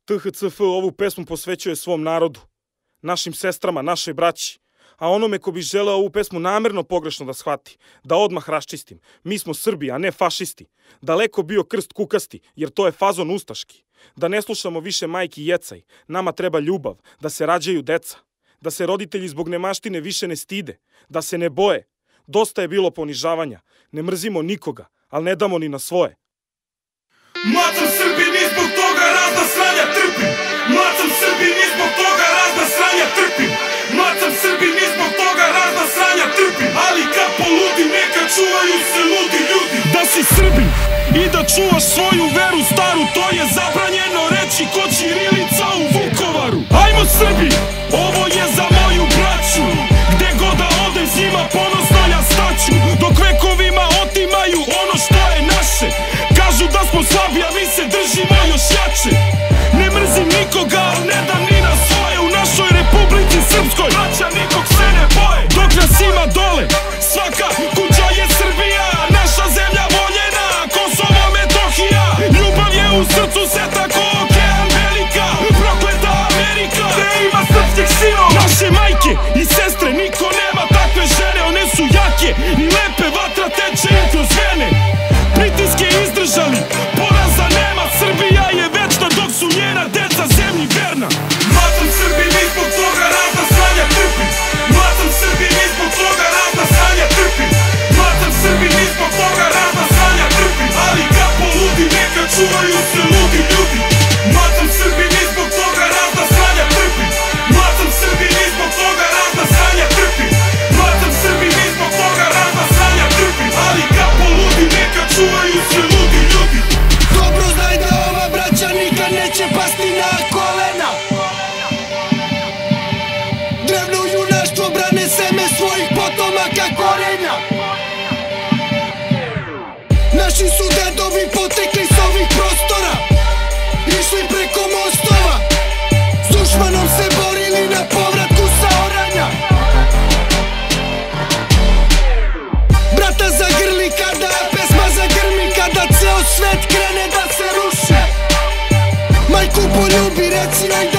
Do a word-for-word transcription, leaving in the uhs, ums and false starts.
T H C F ovu pesmu posvećuje svom narodu, našim sestrama, našoj braći, a onome ko bi želeo ovu pesmu namerno pogrešno da shvati, da odmah raščistim. Mi smo Srbi, a ne fašisti. Daleko bio krst kukasti, jer to je fazon ustaški. Da ne slušamo više majki jecaj, nama treba ljubav, da se rađaju deca, da se roditelji zbog nemaštine više ne stide, da se ne boje. Dosta je bilo ponižavanja, ne mrzimo nikoga, ali ne damo ni na svoje. Mlad sam Srbin i zbog toga razna sranja trpim. Mlad sam Srbin i zbog toga razna sranja trpim. Mlad sam Srbin i zbog toga razna sranja trpim. Ali kad poludi neka čuvaju se ludi ljudi. Da si Srbin i da čuvaš svoju veru staru, to je zabranjeno reći ko ćirilica u Vukovaru. Ajmo Srbi, ovo je za moju braću, gde god da odem s njima ponosno ja staću. Dok vekovima otimaju ono što je naše, kažu da smo slabi, a mi se držimo još jače. Ne mrzim nikoga, al ne dam ni na svoje. U našoj Republici Srpskoj braća nikog se ne boje. Dok nas ima dole, svaka kuća je Srbija, naša zemlja voljena, Kosovo, Metohija. Ljubav je u srcu se tako okean velika, prokleta Amerika, gde ima srpskih sinova. Naše majke i sestre, niko nema takve žene. One su jake i lepe, vatra teče im kroz vene. Pritiske izdržali, poraza nema. Srbija je večna dok su njena deca zemlji verna. Mlad sam Srbin i zbog toga razna sranja trpim. Mlad sam Srbin i zbog toga razna sranja trpim. Mlad sam Srbin i zbog toga razna sranja trpim. Ali kad poludi neka čuvaju se ludi ljudi. Mlad sam Srbin i zbog toga razna sranja trpim. Mlad sam Srbin i zbog toga razna sranja trpim. Mlad sam Srbin i zbog toga razna sranja trpim. Ali kad poludi neka čuvaju se ludi ljudi. Dobro znaj da ova braća nikad neće pasti na kolena. Drevno junaštvo brane seme svojih potomaka korenja. Naši su dedovi potekli s ovih prostora, išli preko mostova, s dušmanom se borili na povratku sa oranja. Brata zagrli kada pesma zagrmi, kada ceo svet krene da se ruši. Majku poljubi, reci joj da